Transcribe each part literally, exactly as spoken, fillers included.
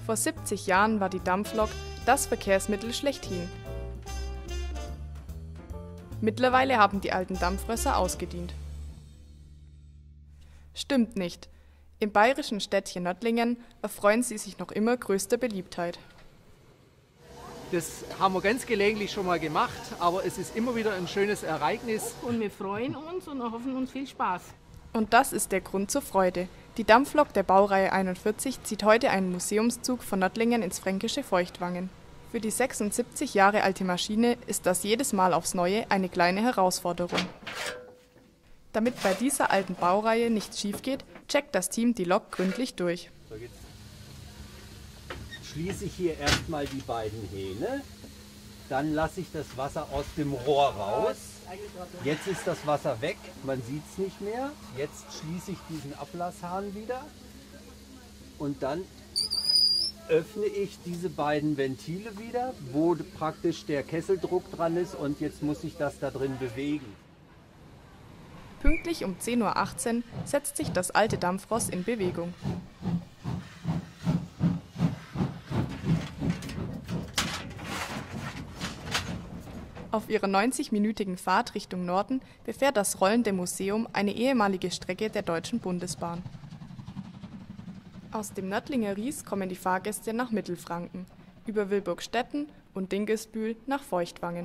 Vor siebzig Jahren war die Dampflok das Verkehrsmittel schlechthin. Mittlerweile haben die alten Dampfrösser ausgedient. Stimmt nicht. Im bayerischen Städtchen Nördlingen erfreuen sie sich noch immer größter Beliebtheit. Das haben wir ganz gelegentlich schon mal gemacht, aber es ist immer wieder ein schönes Ereignis. Und wir freuen uns und hoffen uns viel Spaß. Und das ist der Grund zur Freude. Die Dampflok der Baureihe einundvierzig zieht heute einen Museumszug von Nördlingen ins fränkische Feuchtwangen. Für die sechsundsiebzig Jahre alte Maschine ist das jedes Mal aufs Neue eine kleine Herausforderung. Damit bei dieser alten Baureihe nichts schief geht, checkt das Team die Lok gründlich durch. So, jetzt schließe ich hier erstmal die beiden Hähne, dann lasse ich das Wasser aus dem Rohr raus. Jetzt ist das Wasser weg, man sieht es nicht mehr. Jetzt schließe ich diesen Ablasshahn wieder und dann öffne ich diese beiden Ventile wieder, wo praktisch der Kesseldruck dran ist, und jetzt muss ich das da drin bewegen. Pünktlich um zehn Uhr achtzehn setzt sich das alte Dampfross in Bewegung. Auf ihrer neunzigminütigen Fahrt Richtung Norden befährt das rollende Museum eine ehemalige Strecke der Deutschen Bundesbahn. Aus dem Nördlinger Ries kommen die Fahrgäste nach Mittelfranken, über Wilburgstetten und Dinkelsbühl nach Feuchtwangen.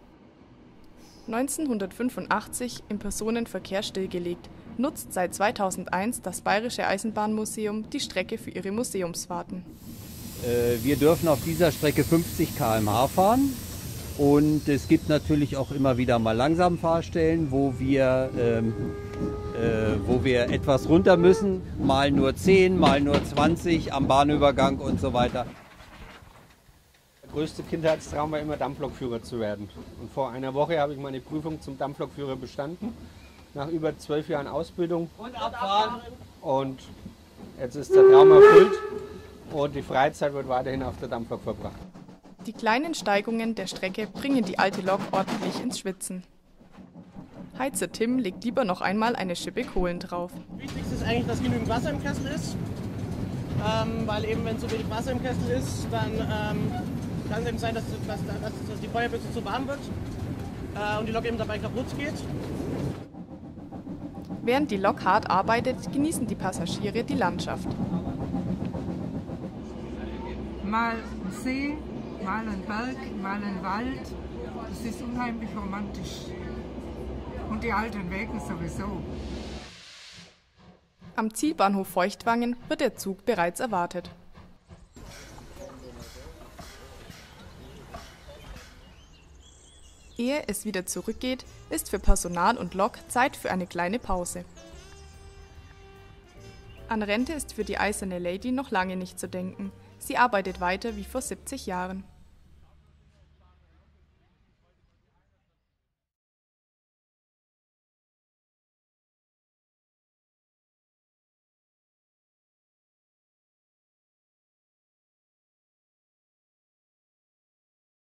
neunzehnhundertfünfundachtzig im Personenverkehr stillgelegt, nutzt seit zweitausendeins das Bayerische Eisenbahnmuseum die Strecke für ihre Museumsfahrten. Äh, wir dürfen auf dieser Strecke fünfzig Kilometer pro Stunde fahren. Und es gibt natürlich auch immer wieder mal Langsamfahrstellen, wo wir, ähm, äh, wo wir etwas runter müssen, mal nur zehn, mal nur zwanzig am Bahnübergang und so weiter. Der größte Kindheitstraum war immer, Dampflokführer zu werden. Und vor einer Woche habe ich meine Prüfung zum Dampflokführer bestanden, nach über zwölf Jahren Ausbildung. Und abfahren! Und jetzt ist der Traum erfüllt und die Freizeit wird weiterhin auf der Dampflok verbracht. Die kleinen Steigungen der Strecke bringen die alte Lok ordentlich ins Schwitzen. Heizer Tim legt lieber noch einmal eine Schippe Kohlen drauf. Wichtigste ist eigentlich, dass genügend Wasser im Kessel ist, ähm, weil eben wenn zu wenig Wasser im Kessel ist, dann ähm, kann es eben sein, dass, dass, dass die Feuerbüchse zu warm wird äh, und die Lok eben dabei kaputt geht. Während die Lok hart arbeitet, genießen die Passagiere die Landschaft. Mal See, mal ein Berg, mal ein Wald. Das ist unheimlich romantisch. Und die alten Wege sowieso. Am Zielbahnhof Feuchtwangen wird der Zug bereits erwartet. Ehe es wieder zurückgeht, ist für Personal und Lok Zeit für eine kleine Pause. An Rente ist für die Eiserne Lady noch lange nicht zu denken. Sie arbeitet weiter wie vor siebzig Jahren.